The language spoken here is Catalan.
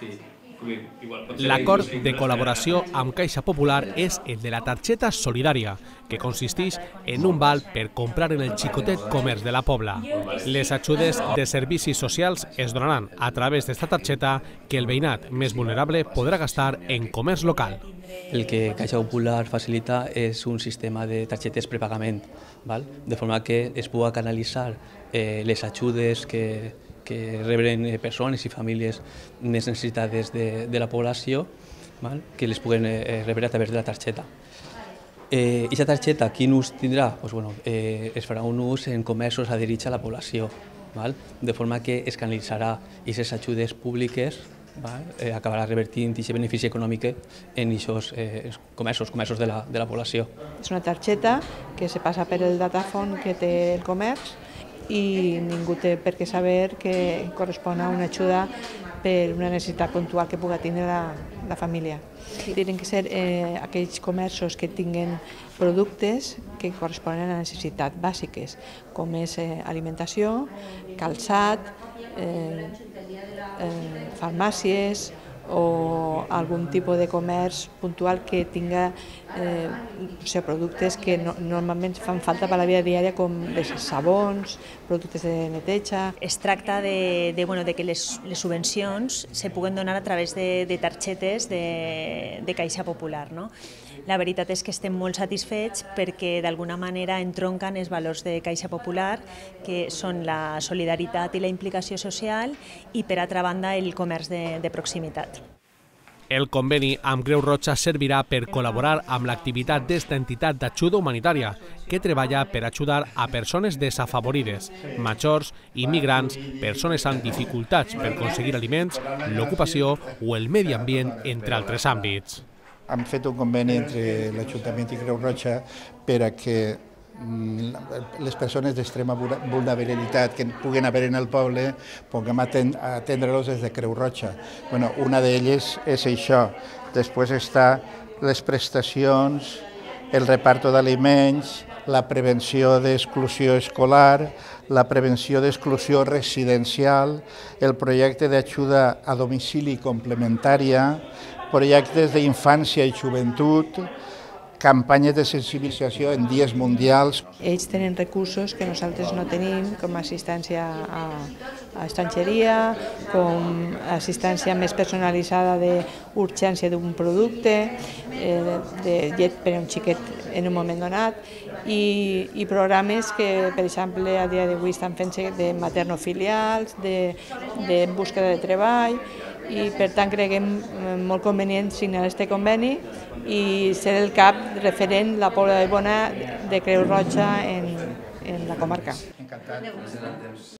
L'acord de col·laboració amb Caixa Popular és el de la targeta solidària, que consisteix en un val per comprar en el xicotet comerç de la Pobla. Les ajudes de servicis socials es donaran a través d'esta targeta que el veïnat més vulnerable podrà gastar en comerç local. El que Caixa Popular facilita és un sistema de targetes prepagament, de forma que es pugui canalitzar les ajudes que reben persones i famílies més necessitades de la població, que les puguen rebre a través de la targeta. Aquesta targeta, quin ús tindrà? Es farà un ús en comerços adherits a la població, de forma que es canalitzarà aquestes ajudes públiques, acabarà revertint aquest benefici econòmic en aquests comerços de la població. És una targeta que se passa per el datafont que té el comerç i ningú té per què saber que correspon a una ajuda per una necessitat puntual que pugui tindre la família. Tenen que ser aquells comerços que tinguen productes que corresponen a necessitats bàsiques, com és alimentació, calçat, farmàcies o algun tipus de comerç puntual que tinga productes que normalment fan falta per la vida diària, com els sabons, productes de neteja. Es tracta de que les subvencions se puguen donar a través de targetes de Caixa Popular. La veritat és que estem molt satisfets perquè d'alguna manera entronquen els valors de Caixa Popular, que són la solidaritat i la implicació social, i per altra banda el comerç de proximitat. El conveni amb Creu Roja servirà per col·laborar amb l'activitat d'esta entitat d'ajuda humanitària que treballa per ajudar a persones desafavorides, majors, immigrants, persones amb dificultats per aconseguir aliments, l'ocupació o el medi ambient, entre altres àmbits. Hem fet un conveni entre l'Ajuntament i Creu Roja per a que les persones d'extrema vulnerabilitat que puguen haver en el poble puguem atendre-los des de Creu Roja. Una d'elles és això. Després està les prestacions, el reparto d'aliments, la prevenció d'exclusió escolar, la prevenció d'exclusió residencial, el projecte d'ajuda a domicili complementària, projectes d'infància i joventut, campanyes de sensibilització en dies mundials. Ells tenen recursos que nosaltres no tenim, com assistència a estrangeria, com assistència més personalitzada d'urgència d'un producte, de llet per a un xiquet en un moment donat, i programes que, per exemple, a dia d'avui estan fent-se de maternofilials, de búsqueda de treball, i per tant creguem molt convenient signar aquest conveni i ser el cap referent la Pobla de Bona de Creu Roja en la comarca.